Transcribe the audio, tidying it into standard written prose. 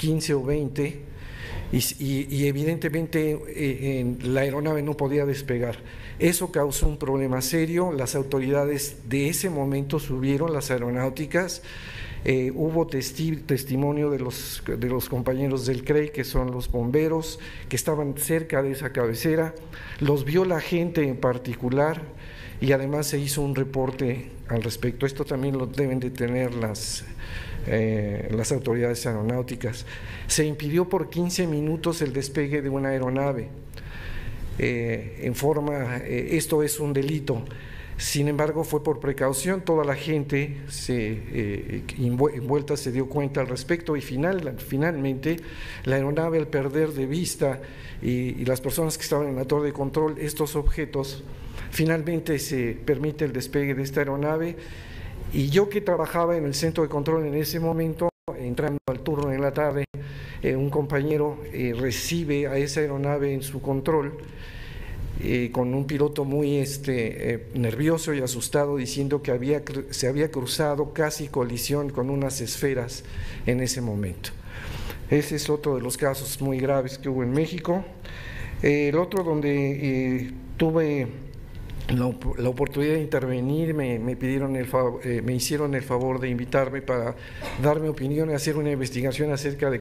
15 o 20 y evidentemente la aeronave no podía despegar. Eso causó un problema serio. Las autoridades de ese momento subieron las aeronáuticas. Hubo testimonio de los compañeros del CREI, que son los bomberos, que estaban cerca de esa cabecera, los vio la gente en particular y además se hizo un reporte al respecto. Esto también lo deben de tener las autoridades aeronáuticas. Se impidió por 15 minutos el despegue de una aeronave. Esto es un delito. Sin embargo, fue por precaución. Toda la gente envuelta se dio cuenta al respecto y finalmente la aeronave, al perder de vista y las personas que estaban en la torre de control estos objetos, finalmente se permite el despegue de esta aeronave. Y yo, que trabajaba en el centro de control en ese momento, entrando al turno en la tarde, un compañero recibe a esa aeronave en su control, con un piloto muy nervioso y asustado, diciendo que se había cruzado casi colisión con unas esferas en ese momento. Ese es otro de los casos muy graves que hubo en México. El otro donde tuve la oportunidad de intervenir, me hicieron el favor de invitarme para dar mi opinión y hacer una investigación acerca de